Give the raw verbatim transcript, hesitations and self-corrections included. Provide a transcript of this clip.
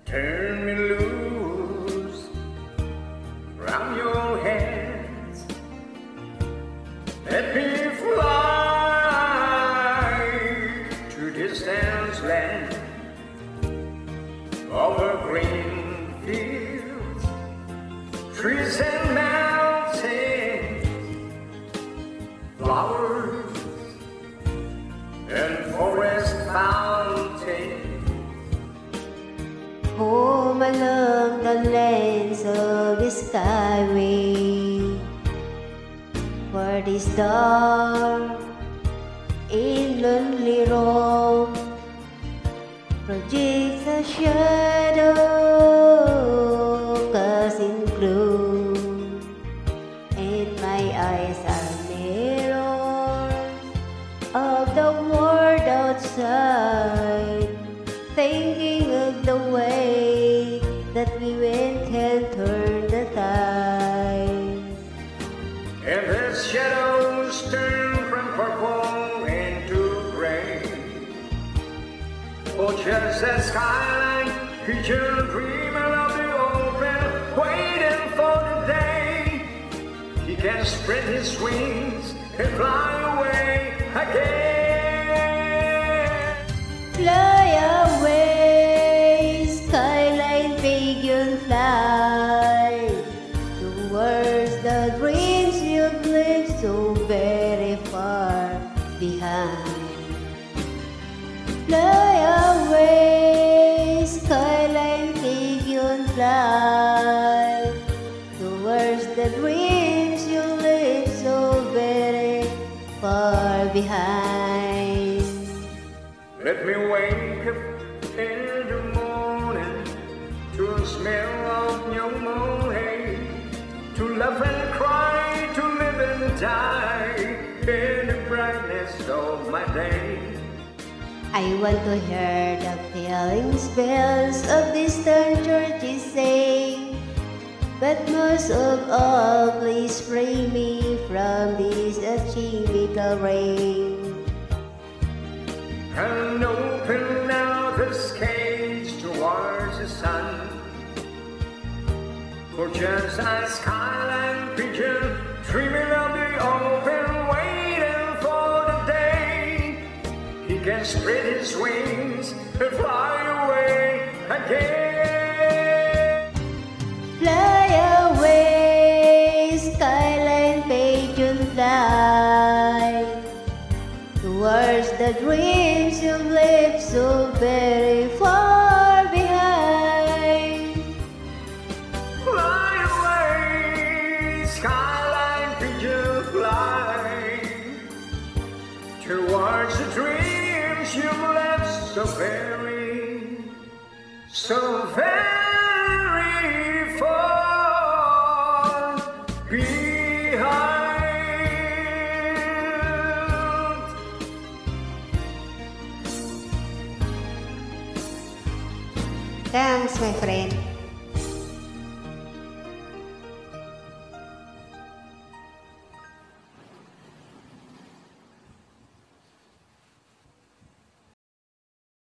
Turn me loose from your hands. Let me fly to distant land, over green fields, trees and mountains, flowers and forest fountains. Home along the lands of the skyway, where this dark in lonely road projects a shadow, casting gloom, and my eyes are mirrors of the world outside, thinking of the way that we went and turned the tide. And the shadows turn from purple into gray. Oh, just a skyline, pigeon dreaming of the open, waiting for the day he can spread his wings and fly away again. Fly away, skyline pigeon, fly towards the dreams you've left so very far behind. Fly away, skyline pigeon, fly towards the dreams you left so very far behind. Let me wake up in the morning to the smell of new moon hay, to laugh and cry, to live and die in the brightness of my day. I want to hear the pealing bells of distant churches sing, but most of all, please free me from this chemical rain. And open now this cage towards the sun, for just a skyline pigeon dreaming of the open, waiting for the day he can spread his wings and fly away again. Fly away, skyline pigeon, fly towards the dreams you've left so very far behind. Fly away, skyline pigeon, fly towards the dreams you've left so very, so very far behind. Thanks, my friend.